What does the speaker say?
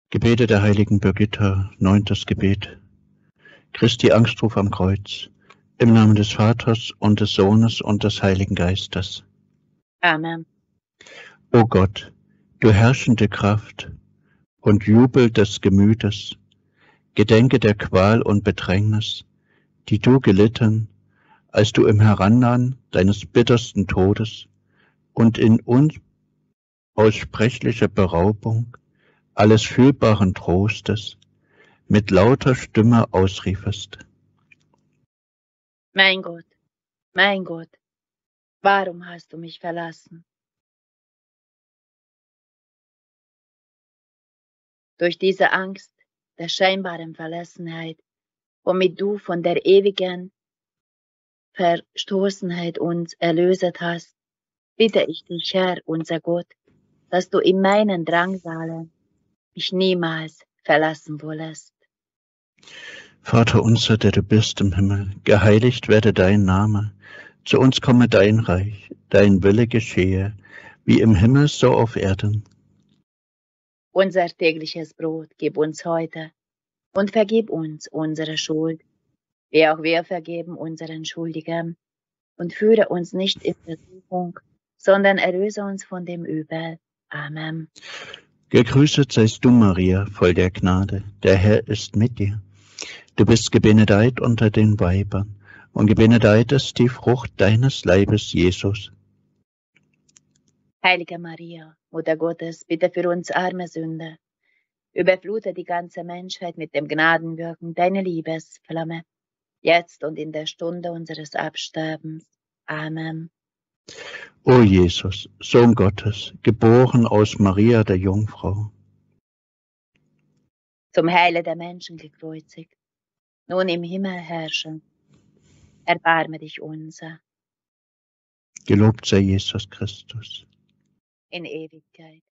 Gebete der heiligen Birgitta, 9. Gebet. Christi Angstruf am Kreuz. Im Namen des Vaters und des Sohnes und des Heiligen Geistes. Amen. O Gott, du herrschende Kraft und Jubel des Gemütes, gedenke der Qual und Bedrängnis, die du gelitten, als du im Herannahen deines bittersten Todes und in unaussprechlicher Beraubung alles fühlbaren Trostes mit lauter Stimme ausriefest. Mein Gott, warum hast du mich verlassen? Durch diese Angst der scheinbaren Verlassenheit, womit du von der ewigen Verstoßenheit uns erlöset hast, bitte ich dich, Herr, unser Gott, dass du in meinen Drangsalen mich niemals verlassen wollest. Vater unser, der du bist im Himmel, geheiligt werde dein Name, zu uns komme dein Reich, dein Wille geschehe, wie im Himmel so auf Erden. Unser tägliches Brot gib uns heute und vergib uns unsere Schuld, wie auch wir vergeben unseren Schuldigern. Und führe uns nicht in Versuchung, sondern erlöse uns von dem Übel. Amen. Gegrüßet seist du, Maria, voll der Gnade, der Herr ist mit dir. Du bist gebenedeit unter den Weibern, und gebenedeit ist die Frucht deines Leibes, Jesus. Heilige Maria, Mutter Gottes, bitte für uns arme Sünder. Überflute die ganze Menschheit mit dem Gnadenwirken deiner Liebesflamme, jetzt und in der Stunde unseres Absterbens. Amen. O Jesus, Sohn Gottes, geboren aus Maria der Jungfrau, Zum Heile der Menschen gekreuzigt, nun im Himmel herrschen, erbarme dich unser. gelobt sei Jesus Christus. In Ewigkeit.